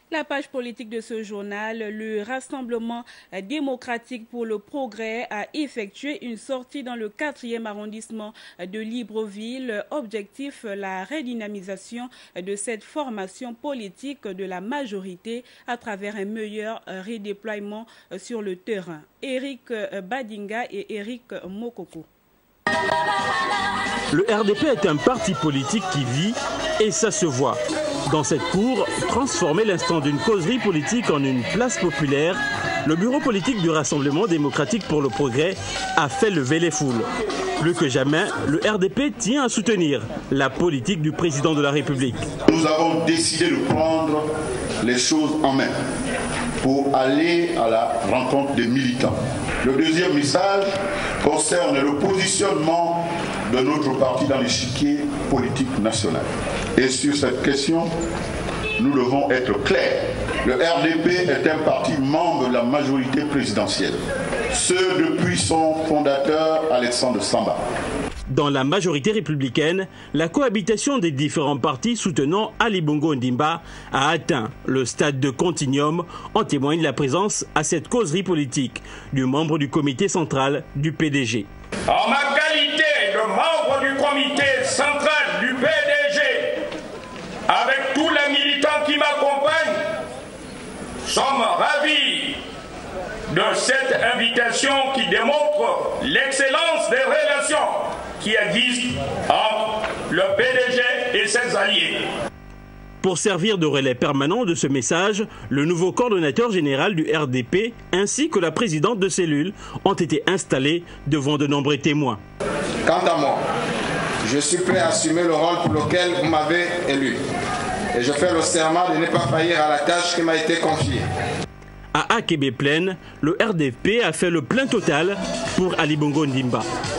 La page politique de ce journal, le Rassemblement démocratique pour le progrès a effectué une sortie dans le 4e arrondissement de Libreville. Objectif, la redynamisation de cette formation politique de la majorité à travers un meilleur redéploiement sur le terrain. Eric Badinga et Eric Mokoko. Le RDP est un parti politique qui vit et ça se voit. Dans cette cour, transformer l'instant d'une causerie politique en une place populaire, le bureau politique du Rassemblement démocratique pour le progrès a fait lever les foules. Plus que jamais, le RDP tient à soutenir la politique du président de la République. Nous avons décidé de prendre les choses en main pour aller à la rencontre des militants. Le deuxième message concerne le positionnement de notre parti dans l'échiquier politique national. Et sur cette question, nous devons être clairs. Le RDP est un parti membre de la majorité présidentielle, ce depuis son fondateur Alexandre Samba. Dans la majorité républicaine, la cohabitation des différents partis soutenant Ali Bongo Ondimba a atteint le stade de continuum. En témoigne la présence à cette causerie politique du membre du comité central du PDG. En ma qualité de membre du comité central du PDG, avec tous les militants qui m'accompagnent, sommes ravis de cette invitation qui démontre l'excellence des relations qui existent entre le PDG et ses alliés. Pour servir de relais permanent de ce message, le nouveau coordonnateur général du RDP ainsi que la présidente de cellule ont été installés devant de nombreux témoins. Quant à moi, je suis prêt à assumer le rôle pour lequel vous m'avez élu. Et je fais le serment de ne pas faillir à la tâche qui m'a été confiée. À Akebe Plaine, le RDP a fait le plein total pour Ali Bongo Ondimba.